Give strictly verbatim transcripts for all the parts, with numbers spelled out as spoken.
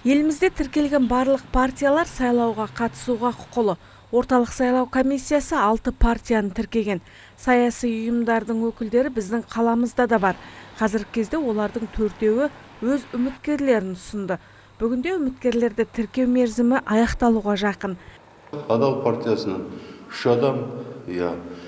Елімізде тіркелген барлық партиялар сайлауға қатысуға құқылы. Орталық сайлау комиссиясы алты партияны тіркеген. Саяси ұйымдардың өкілдері біздің қаламызда да бар. Қазіргі кезде олардың төртеуі өз үміткерлерін ұсынды. Бүгінде үміткерлерді тіркеу мерзімі аяқталуға жақын. Адал партиясынан үш адам, я,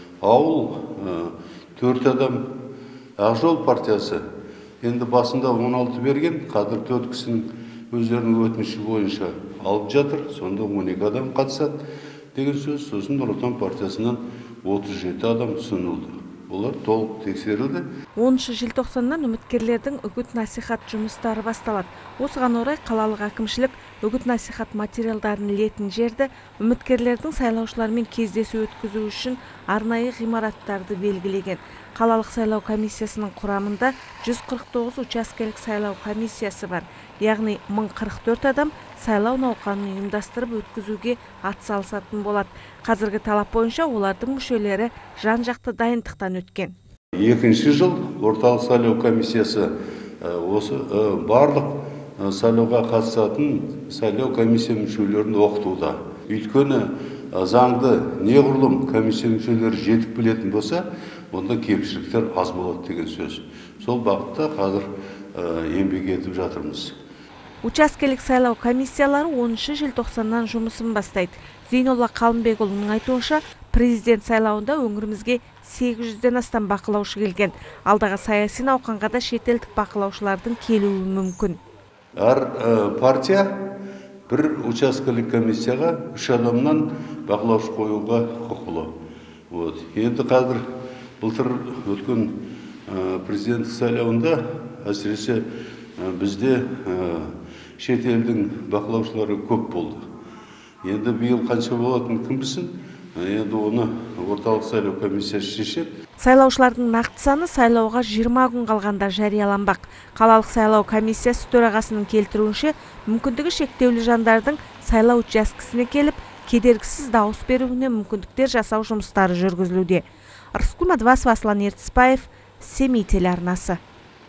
ауыл төрт адам, Ақжол партиясы енді басында он алты берген, қазір төрт кісінің өздерінің өтініші бойынша алып жатыр, сонда он екі адам қатысады деген сөз. Сосын Нұр Отан партиясынан отыз жеті адам ұсынылды. Олар толық тексерілді. оныншы желтоқсаннан үміткерлердің үгіт-насихат жұмыстары басталады. Осыған орай қалалық әкімшілік үгіт-насихат материалдарын илетін жерді үміткерлердің сайлаушылармен кездесу өткізу үшін арнайы ғимараттарды белгілеген. Қалалық сайлау комиссиясының құрамында жүз қырық тоғыз учаскелік сайлау комиссиясы бар. Яғни мың қырық төрт адам сайлау науқанын ұйымдастырып өткізуге атсалысатын болады. Қазіргі талап бойынша олардың мүшелері жан-жақты дайындықтан өткен. Екінші жыл орталық сайлау комиссиясы осы барлық сайлауға қатысатын сайлау комиссия мүшелерін оқытуда. Өйткені заңды неғұрлым комиссия мүшелері жетік білетін болса, онда кемшіліктер аз болады деген сөз. Сол бағытта қазір еңбек етіп жатырмыз. Учаскелік сайлау комиссиялары оныншы желтоқсаннан жұмысын бастайды. Зейнолла Қалымбекұлының айтуынша, президент сайлауында өңірімізге сегіз жүзден астам бақылаушы келген. Алдағы саяси науқанға да шетелдік бақылаушылардың келуі мүмкін. Әр партия бір учаскелік комиссияға үш адамнан бақылаушы қоюға құқылы. Вот. Енді қазір былтыр өткен президент сайлауында әсіресе бізде шетелдің бақылаушылары көп болды. Енді биыл қанша болатын кім білсін? Енді оны орталық сайлау комиссиясы шешеді. Сайлаушылардың нақты саны сайлауға жиырма күн қалғанда жарияланбақ. Қалалық сайлау комиссиясы төрағасының келтіруінше, мүмкіндігі шектеулі жандардың сайлау учаскесіне келіп, кедергісіз дауыс беруіне мүмкіндіктер жасау жұмыстары жүргізілуде. Рыскүл Мадвасов, Аслан Ертісбаев, Семей телеарнасы.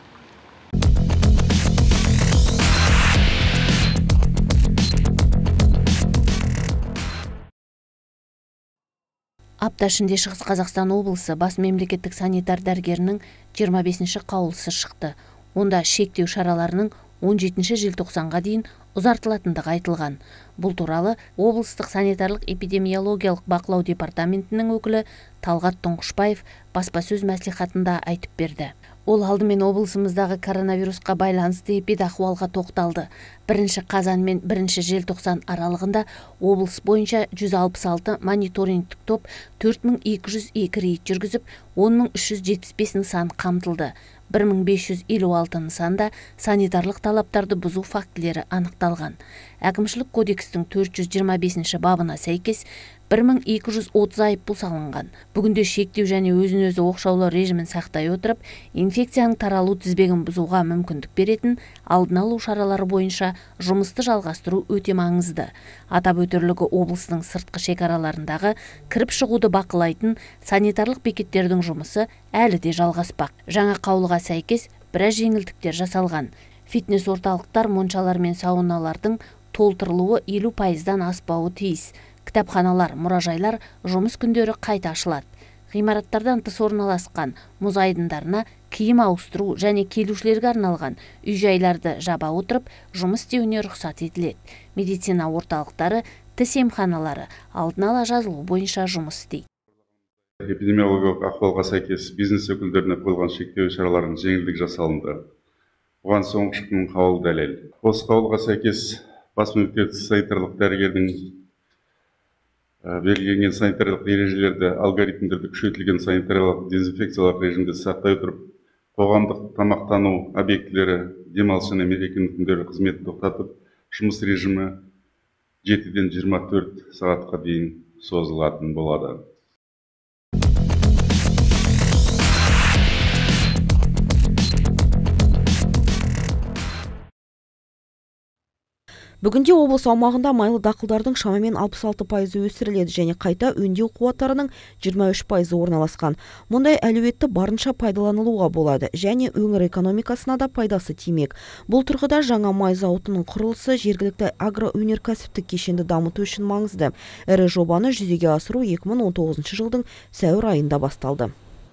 Апта ішінде Шығыс Қазақстан облысы бас мемлекеттік санитар дәрігерінің жиырма бесінші қаулысы шықты. Онда шектеу шараларының он жетінші желтоқсанға дейін ұзартылатындығы айтылған. Бұл туралы облыстық санитарлық эпидемиологиялық бақылау департаментінің өкілі Талғат Тұңғышбаев баспасөз мәслихатында айтып берді. Ол алдымен облысымыздағы коронавирусқа байланысты эпидахуалға тоқталды. Бірінші қазан мен бірінші желтоқсан аралығында облыс бойынша жүз алпыс алты мониторингтік топ төрт мың екі жүз екі рейд жүргізіп, он мың үш жүз жетпіс бес нысан қамтылды. бір мың бес жүз елу алты нысанда санитарлық талаптарды бұзу фактілері анықталған. Әкімшілік кодекстің төрт жүз жиырма бесінші бабына сәйкес бір мың екі жүз отыз айыппұл салынған. Бүгінде шектеу және өзін-өзі оқшаулау режимін сақтай отырып, инфекцияның таралу тізбегін бұзуға мүмкіндік беретін алдын алу шаралары бойынша жұмысты жалғастыру өте маңызды. Атап өтерлігі облыстың сыртқы шекараларындағы кіріп шығуды бақылайтын санитарлық бекеттердің жұмысы әлі де жалғаспақ. Жаңа қаулыға сәйкес біраз жеңілдіктер жасалған. Фитнес орталықтар, моншалар мен сауналардың толтырылуы елу пайыздан аспауы тиіс. Кітапханалар, мұражайлар жұмыс күндері қайта ашылады. Ғимараттардан тыс орналасқан мұз айдындарына киім ауыстыру және келушілерге арналған үй-жайларды жаба отырып, жұмыс істеуіне рұқсат етіледі. Медицина орталықтары, тіс емханалары алдын ала жазылу бойынша жұмыс істейді. Эпидемиологиялық ахуалға сәйкес бизнес өкілдеріне қойылған шектеу шараларының жеңілдік жасалынды. Бұған соңғы шыққан қаулы дәлел. Осы қаулыға сәйкес бас мемлекеттік санитарлық дәрігердің белгіленген санитарлық ережелерді, алгоритмдерді күшейтілген санитариялық дезинфекциялық режимде сақтай отырып, қоғамдық тамақтану объектілері, демалыс және мереке күндері қызметін тоқтатып, жұмыс режимі жетіден жиырма төрт сағатқа дейін созылатын болады. Бүгінде облыс аумағында майлы дақылдардың шамамен алпыс алты пайызы өсіріледі және қайта өңдеу қуаттарының жиырма үш пайызы орналасқан. Мұндай әлеуетті барынша пайдаланылуға болады және өңір экономикасына да пайдасы тимек. Бұл тұрғыда жаңа май зауытының құрылысы жергілікті агроөнеркәсіптік кешенді дамыту үшін маңызды. Ірі жобаны жүзеге асыру екі мың он тоғызыншы жылдың сәуір айында басталды.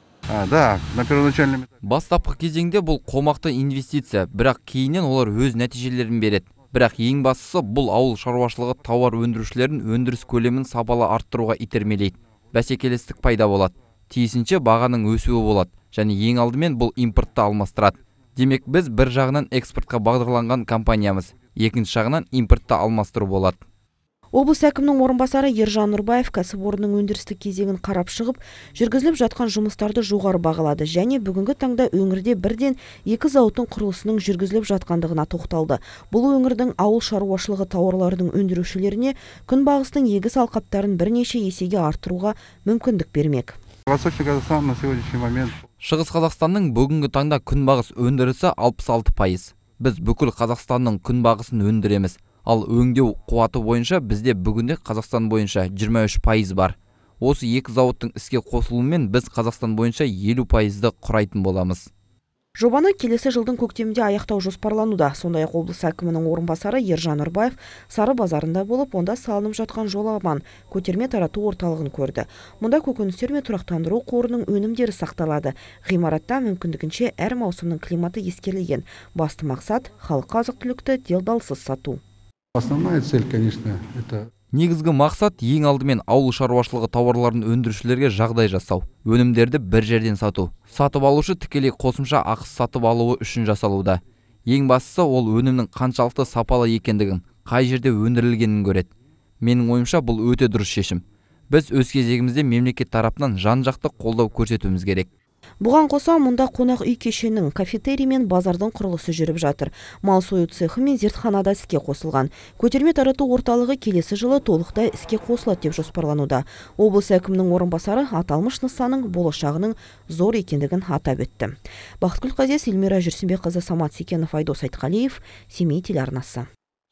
Да, на первоначальном Бастапқы кезеңде бұл қомақты инвестиция, бірақ кейіннен олар өз нәтижелерін береді. Бірақ ең бастысы бұл ауыл шаруашылығы тауар өндірушілерін өндіріс көлемін сапалы арттыруға итермелейді. Бәсекелестік пайда болады. Тиісінше бағаның өсуі болады және ең алдымен бұл импортты алмастырады. Демек біз бір жағынан экспортқа бағдарланған компаниямыз, екінші жағынан импортты алмастыру болады. Облыс әкімінің орынбасары Ержан Нұрбаев кәсіпорынның өндірістік кезеңін қарап шығып, жүргізіліп жатқан жұмыстарды жоғары бағалады және бүгінгі таңда өңірде бірден екі зауыттың құрылысының жүргізіліп жатқандығына тоқталды. Бұл өңірдің ауыл шаруашылығы тауарларының өндірушілеріне күнбағыстың егіс алқаптарын бірнеше есеге арттыруға мүмкіндік бермек. Восточный Казахстан на сегодняшний момент. Шығыс Қазақстанның бүгінгі таңда күнбағыс өндірісі алпыс алты пайыз. Біз бүкіл Қазақстанның күнбағысын өндіреміз. Ал өңдеу қуаты бойынша бізде бүгінде Қазақстан бойынша жиырма үш пайыз бар. Осы екі зауыттың іске қосылуымен біз Қазақстан бойынша елу пайызды құрайтын боламыз. Жобаны келесі жылдың көктемінде аяқтау жоспарлануда. Сондай-ақ облыс әкімінің орынбасары Ержан Нұрбаев Сары базарында болып, онда салынып жатқан жол аман көтерме тарату орталығын көрді. Мұнда көкөністер мен тұрақтандыру қорының өнімдері сақталады. Ғимаратта мүмкіндігінше әр маусымның климаты ескерілген. Басты мақсат халыққа азық-түлікті делдалсыз сату. Основная цель, конечно, это... Негізгі мақсат ең алдымен ауыл шаруашылығы тауарларын өндірушілерге жағдай жасау, өнімдерді бір жерден сату. Сатып алушы тікелей қосымша ақы сатып алуы үшін жасалуда. Ең бастысы ол өнімнің қаншалықты сапалы екендігін, қай жерде өндірілгенін көреді. Менің ойымша бұл өте дұрыс шешім. Біз өз кезегімізде мемлекет тарапынан жан-жақты қолдау көрсетуіміз керек. Бұған қоса мұнда қонақ үй кешенінің, кафетерий мен базардың құрылысы жүріп жатыр. Мал сою цехы мен зертханада іске қосылған. Көтерме тарату орталығы келесі жылы толықтай іске қосылады деп жоспарлануда. Облыс әкімінің орынбасары аталмыш нысанның болашағының зор екендігін атап өтті. Бақытгүл Қазес, Эльмира Жүрсінбекқызы, Самат Секенов, Айдос Айтқалиев, Семей телеарнасы.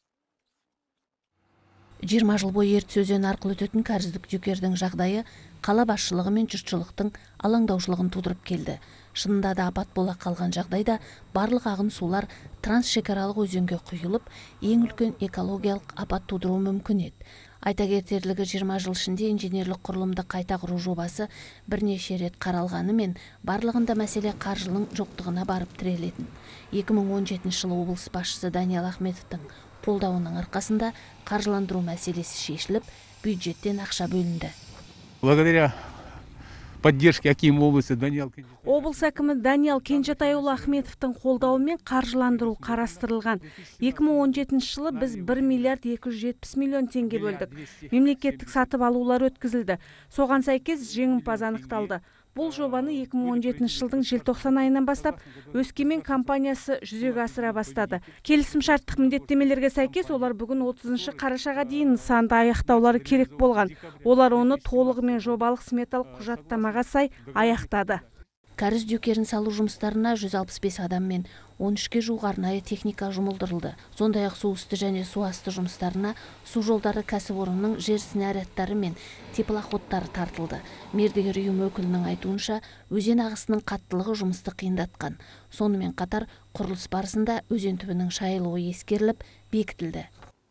жиырма жыл бойы ертіс өзені арқылы өтетін кәріздік жүкердің жағдайы қала басшылығы мен жұртшылықтың алаңдаушылығын тудырып келді. Шынында да апат бола қалған жағдайда барлық ағын сулар трансшекаралық өзенге құйылып, ең үлкен экологиялық апат тудыруы мүмкін еді. Айта кетерлігі, жиырма жыл ішінде инженерлік құрылымды қайта құру жобасы бірнеше рет қаралғанымен, барлығында мәселе қаржының жоқтығына барып тірелетін. екі мың он жетінші жылы облыс басшысы Даниал Ахметовтың қолдауының арқасында қаржыландыру мәселесі шешіліп, бюджеттен ақша бөлінді. Благодаря поддержке акима области Даниал Облыс әкімі Даниал Кенжетайұлы Ахметовтың қолдауымен қаржыландыру қарастырылған. екі мың он жетінші жылы біз бір миллиард екі жүз жетпіс миллион теңге бөлдік. Мемлекеттік сатып алулар өткізілді. Соған сәйкес жеңімпаз анықталды. Бұл жобаны екі мың он жетінші жылдың желтоқсан айынан бастап Өскемен компаниясы жүзеге асыра бастады. Келісім шарттық міндеттемелерге сәйкес олар бүгін отызыншы қарашаға дейін нысанды аяқтаулары керек болған. Олар оны толығымен жобалық сметалық құжаттамаға сай аяқтады. Кәріз дөкерін салу жұмыстарына жүз алпыс бес адам мен он үшке жуық арнайы техника жұмылдырылды. Сондай-ақ су үсті және су асты жұмыстарына су жолдары кәсіпорынның жер снарядтары мен теплоходтары тартылды. Мердігер ұйым өкілінің айтуынша, өзен ағысының қаттылығы жұмысты қиындатқан. Сонымен қатар құрылыс барысында өзен түбінің шайылуы ескеріліп, бекітілді.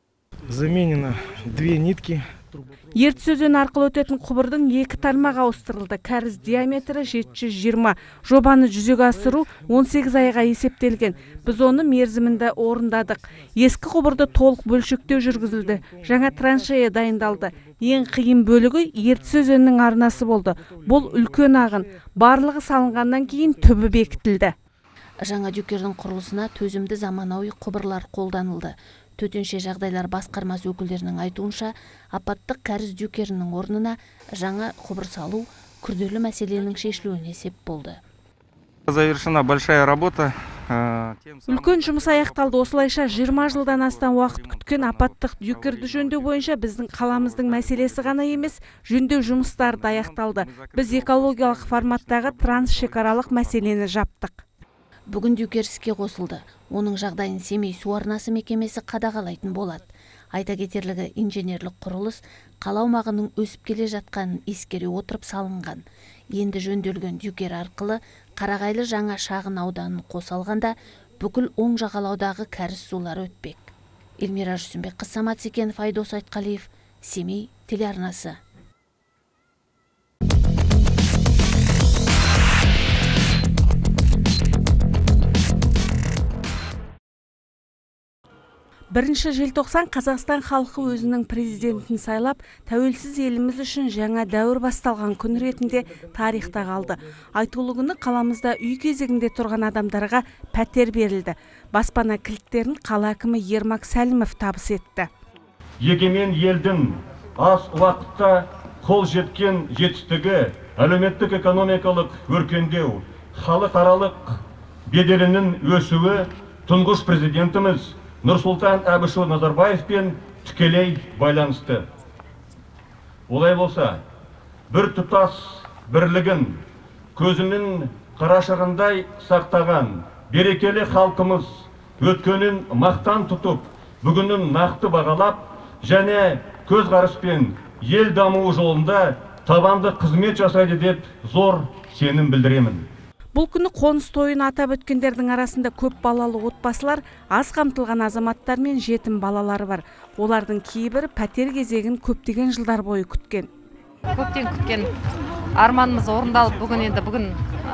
Заменено две нитки. Ертіс өзені арқылы өтетін құбырдың екі тармағы ауыстырылды. Кәріз диаметрі жеті жүз жиырма. Жобаны жүзеге асыру он сегіз айға есептелген. Біз оны мерзімінде орындадық. Ескі құбырды толық бөлшектеу жүргізілді. Жаңа траншея дайындалды. Ең қиын бөлігі Ертіс өзенінің арнасы болды. Бұл үлкен ағын. Барлығы салынғаннан кейін түбі бекітілді. Жаңа дөкердің құрылысына төзімді заманауи құбырлар қолданылды. Төтенше жағдайлар басқармасы өкілдерінің айтуынша, апаттық кәріз дөкерінің орнына жаңа құбыр салу күрделі мәселенің шешілуіне сеп болды. Завершена большая работа. Үлкен жұмыс аяқталды. Осылайша жиырма жылдан астам уақыт күткен апаттық дөкерді жөндеу бойынша біздің қаламыздың мәселесі ғана емес, жөндеу жұмыстары да аяқталды. Біз экологиялық форматтағы трансшекаралық мәселені жаптық. Бүгін Дюкер іске қосылды. Оның жағдайын Семей су арнасы мекемесі қадағалайтын болады. Айта кетерлігі, инженерлік құрылыс қала аумағының өсіп келе жатқанын ескере отырып салынған. Енді жөнделген Дюкер арқылы Қарағайлы жаңа шағын ауданын қоса алғанда бүкіл оң жағалаудағы кәріз сулары өтпек. Эльмира Жүсімбек, Самат Секенов, Айдос Айтқалиев, Семей телеарнасы. Бірінші желтоқсан Қазақстан халқы өзінің президентін сайлап, тәуелсіз еліміз үшін жаңа дәуір басталған күн ретінде тарихта қалды. Айтулы күні қаламызда үй кезегінде тұрған адамдарға пәтер берілді. Баспана кілттерін қала әкімі Ермак Сәлімов табыс етті. Егемен елдің аз уақытта қол жеткен жетістігі, әлеуметтік экономикалық өркендеу, халықаралық беделінің өсуі тұңғыш президентіміз Нұрсұлтан Әбішұлы Назарбаевпен тікелей байланысты. Олай болса, бір тұтас бірлігін көзінің қарашығындай сақтаған берекелі халқымыз өткенін мақтан тұтып, бүгінін нақты бағалап, және көзқараспен ел дамуы жолында табанды қызмет жасайды деп зор сенім білдіремін. Бұл күні қоныс тойын атап өткендердің арасында көп балалы отбасылар, аз қамтылған азаматтар мен жетім балалары бар. Олардың кейбірі пәтер кезегін көптеген жылдар бойы күткен. Көптен күткен арманымыз орындалып, бүгін енді бүгін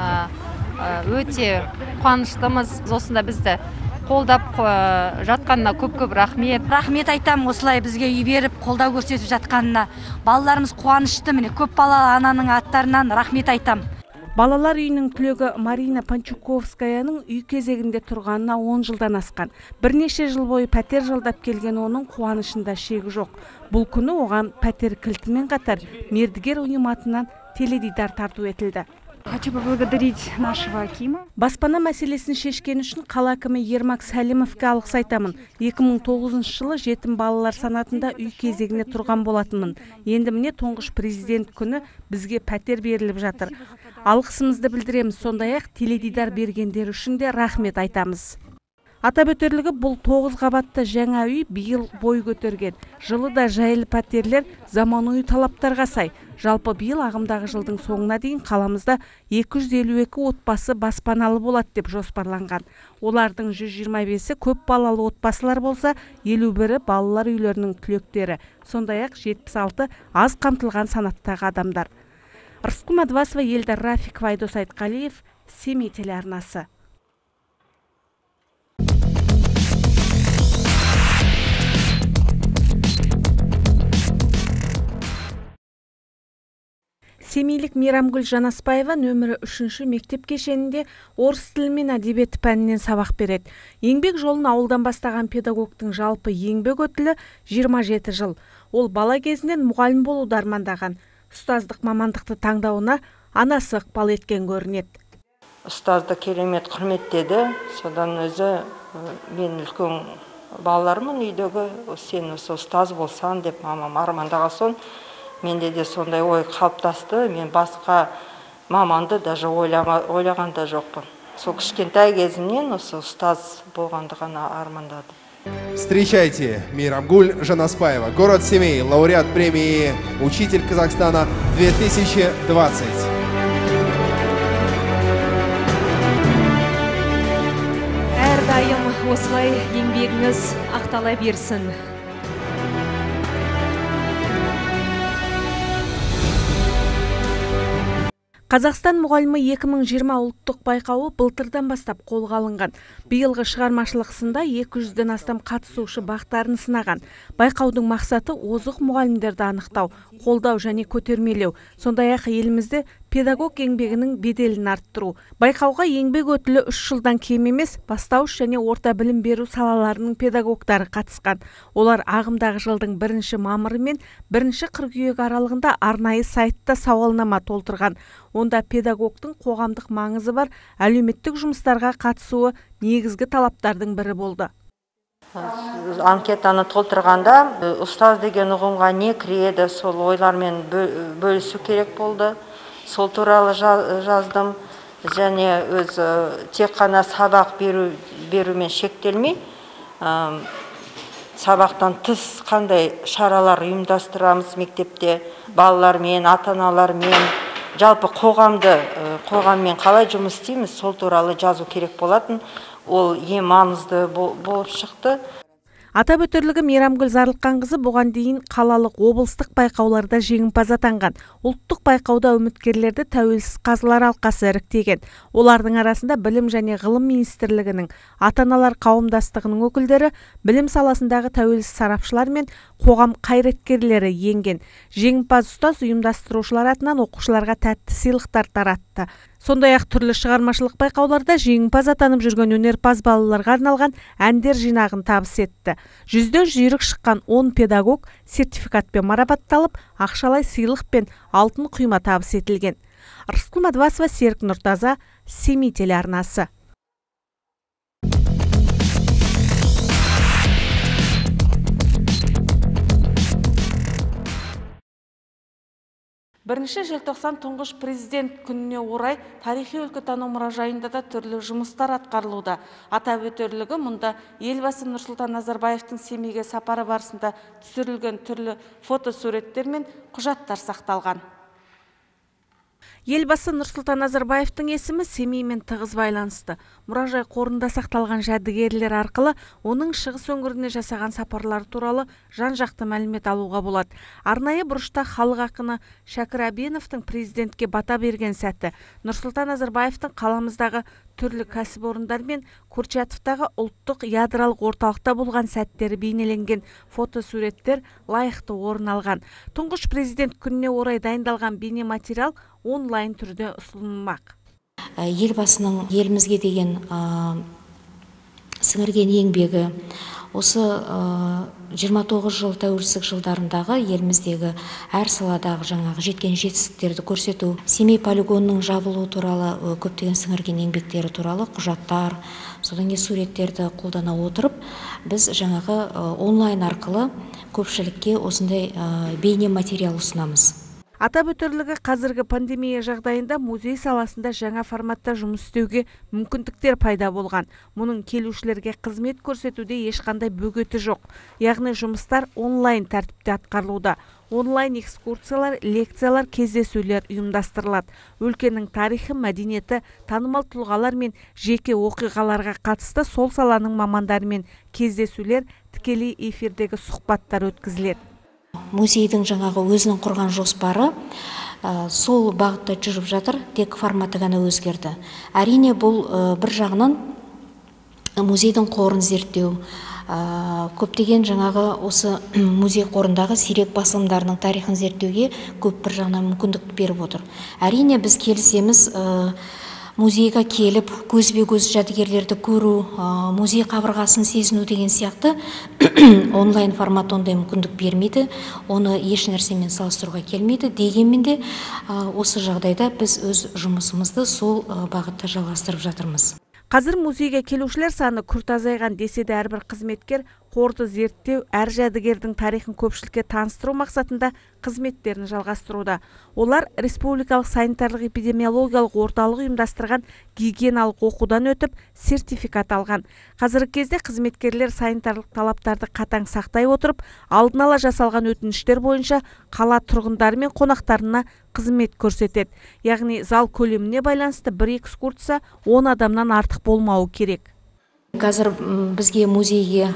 өте қуаныштымыз. Осында бізді қолдап жатқанына көп-көп рахмет. Рахмет айтам, осылай бізге үй беріп, қолдау көрсетіп жатқанына. Балаларымыз қуанышты, міне көп балалы ананың аттарынан рахмет айтам. Балалар үйінің түлегі Марина Панчуковскаяның үй кезегінде тұрғанына он жылдан асқан. Бірнеше жыл бойы пәтер жалдап келген оның қуанышында шегі жоқ. Бұл күні оған пәтер кілтімен қатар мердігер ұйым атынан теледидар тарту етілді. Хочу поблагодарить нашего Акима. Баспана мәселесін шешкен үшін қала әкімі Ермак Сәлімовке алғыс айтамын. екі мың тоғызыншы жылы жетім балалар санатында үй кезегіне тұрған болатынмын. Енді міне тұңғыш президент күні бізге пәтер беріліп жатыр. Алғысымызды білдіреміз, сондай-ақ теледидар бергендер үшін де рахмет айтамыз. Атап өтерлігі, бұл тоғыз қабатты жаңа үй биыл бой көтерген. Жылы да жайлы пәтерлер заманауи талаптарға сай. Жалпы биыл ағымдағы жылдың соңына дейін қаламызда екі жүз елу екі отбасы баспаналы болады деп жоспарланған. Олардың жүз жиырма бесі көп балалы отбасылар болса, елу бірі балалар үйлерінің түлектері. Сондай-ақ жетпіс алты аз қамтылған санаттағы адамдар. Рысқұл Мадвасова, Елдар Рафикова, Айдос Айтқалиев, Семей телеарнасы. Семейлік Мейрамгүл Жанаспаева нөмірі үшінші мектеп кешенінде орыс тілі мен әдебиеті пәнінен сабақ береді. Еңбек жолын ауылдан бастаған педагогтың жалпы еңбек өтілі жиырма жеті жыл. Ол бала кезінен мұғалім болуды армандаған. Ұстаздық мамандықты таңдауына анасы ықпал еткен көрінеді. Ұстазды керемет құрметтеді. Содан өзі мен үлкен балаларымын үйдегі, сен осы ұстаз болсан деп мамам армандаған соң, менде де сондай ой қалыптасты. Мен басқа маманды даже ойлаған да жоқпын. Сол кішкентай кезімнен осы ұстаз болғанды ғана армандадым. Встречайте, Мейрамгуль Жанаспаева, город Семей, лауреат премии «Учитель Казахстана две тысячи двадцать». Әрдайым осылай еңбегіңіз ақтала берсін. Қазақстан мұғалімі екі мың жиырма ұлттық байқауы былтырдан бастап қолға алынған. Биылғы шығармашылық сында екі жүзден астам қатысушы бақтарын сынаған. Байқаудың мақсаты озық мұғалімдерді анықтау, қолдау және көтермелеу. Сондай-ақ елімізде педагог еңбегінің беделін арттыру. Байқауға еңбек өтілі үш жылдан кем емес, бастауыш және орта білім беру салаларының педагогтары қатысқан. Олар ағымдағы жылдың бірінші мамыры мен бірінші қыркүйек аралығында арнайы сайтта сауалнама толтырған. Онда педагогтың қоғамдық маңызы бар әлеуметтік жұмыстарға қатысуы негізгі талаптардың бірі болды. Анкетаны толтырғанда ұстаз деген ұғымға не кіреді, сол ойлармен бөлісу керек болды. Сол туралы жаздым. және өзі тек қана сабақ беру берумен шектелмей, сабақтан тыс қандай шаралар ұйымдастырамыз мектепте, балалармен, ата-аналармен, жалпы қоғамды, қоғаммен қалай жұмыс істейміз, сол туралы жазу керек болатын. Ол ең маңызды болып шықты. Атап өтерлігі Мейрамгүл Зарлыққанқызы бұған дейін қалалық облыстық байқауларда жеңімпаз атанған. Ұлттық байқауда үміткерлерді тәуелсіз қазылар алқасы іріктеген. Олардың арасында Білім және Ғылым министрлігінің, ата-аналар қауымдастығының өкілдері, білім саласындағы тәуелсіз сарапшылар мен қоғам қайраткерлері енген. Жеңімпаз ұстаз ұйымдастырушылар атынан оқушыларға тәтті сыйлықтар таратты. Сондай-ақ түрлі шығармашылық байқауларда жеңімпаз атанып жүрген өнерпаз балаларға арналған әндер жинағын табыс етті. Жүзден жүйрік шыққан он педагог сертификатпен марапатталып, ақшалай сыйлық пен алтын құйма табыс етілген. Рыскүл Мадвасова, Серік Нұртаза, Семей телеарнасы. Бірінші желтоқсан тұңғыш президент күніне орай тарихи өлкетану мұражайында да түрлі жұмыстар атқарылуда. Атап өтерлігі, мұнда елбасы Нұрсұлтан Назарбаевтың Семейге сапары барысында түсірілген түрлі фотосуреттер мен құжаттар сақталған. Елбасы Нұрсұлтан Назарбаевтың есімі Семеймен тығыз байланысты. Мұражай қорында сақталған жәдігерлер арқылы оның шығыс өңіріне жасаған сапарлары туралы жан-жақты мәлімет алуға болады. Арнайы бұрышта халық ақыны Шәкір Әбеновтың президентке бата берген сәті, Нұрсұлтан Назарбаевтың қаламыздағы түрлі кәсіпорындар мен Курчатовтағы ұлттық ядролық орталықта болған сәттері бейнеленген фотосуреттер лайықты орын алған. Тұңғыш президент күніне орай дайындалған бейнематериал онлайн түрде ұсынылмақ. Елбасының елімізге деген сіңірген еңбегі, осы жиырма тоғыз жыл тәуелсіздік жылдарындағы еліміздегі әр саладағы жаңағы жеткен жетістіктерді көрсету, Семей полигонының жабылуы туралы көптеген сіңірген еңбектері туралы құжаттар, содан кейін суреттерді қолдана отырып, біз жаңағы онлайн арқылы көпшілікке осындай бейне материал ұсынамыз. Атап өтерлігі, қазіргі пандемия жағдайында музей саласында жаңа форматта жұмыс істеуге мүмкіндіктер пайда болған. Мұның келушілерге қызмет көрсетуде ешқандай бөгеті жоқ. Яғни жұмыстар онлайн тәртіпте атқарылуда. Онлайн экскурсиялар, лекциялар, кездесулер ұйымдастырылады. Өлкенің тарихы, мәдениеті, танымал тұлғалар мен жеке оқиғаларға қатысты сол саланың мамандарымен кездесулер, тікелей эфирдегі сұхбаттар өткізіледі. Музейдің жаңағы өзінің құрған жоспары сол бағытта жүріп жатыр, тек форматы ғана өзгерді. Әрине бұл бір жағынан музейдің қорын зерттеу, көптеген жаңағы осы музей қорындағы сирек басылымдарының тарихын зерттеуге көп бір жағынан мүмкіндік беріп отыр. Әрине біз келісеміз, музейға келіп, көзбе-көз жәдігерлерді көру, музей қабырғасын сезіну деген сияқты онлайн формат ондай мүмкіндік бермейді, оны еш нәрсемен салыстыруға келмейді. Дегенмен де осы жағдайда біз өз жұмысымызды сол бағытта жалғастырып жатырмыз. Қазір музейге келушілер саны күрт азайған десе де әрбір қызметкер қорды зерттеу, әр жәдігердің тарихын көпшілікке таныстыру мақсатында қызметтерін жалғастыруда. Олар республикалық санитарлық эпидемиологиялық орталық ұйымдастырған гигиеналық оқудан өтіп, сертификат алған. Қазіргі кезде қызметкерлер санитарлық талаптарды қатаң сақтай отырып, алдын ала жасалған өтініштер бойынша қала тұрғындары мен қонақтарына қызмет көрсетеді. Яғни зал көлеміне байланысты бір экскурсия он адамнан артық болмауы керек. Қазір бізге музейге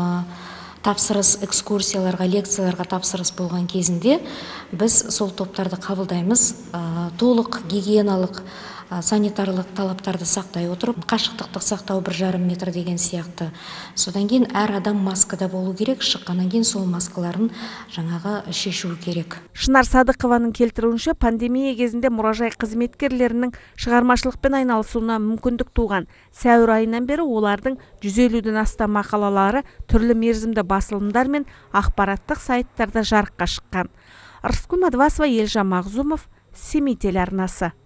тапсырыс, экскурсияларға, лекцияларға тапсырыс болған кезінде біз сол топтарды қабылдаймыз, толық гигиеналық санитарлық талаптарды сақтай отырып, қашықтықты сақтау бір жарым метр деген сияқты. Содан кейін әр адам маскада болу керек, шыққаннан кейін сол маскаларын жаңағы шешу керек. Шынар Садықованың келтіруінше, пандемия кезінде мұражай қызметкерлерінің шығармашылықпен айналысуына мүмкіндік туған. Сәуір айынан бері олардың жүз елуден астам мақалалары түрлі мерзімді басылымдар мен ақпараттық сайттарда жарыққа шыққан. Рыскүл Мадвасова, Елжан Мағзумов, Семей телеарнасы.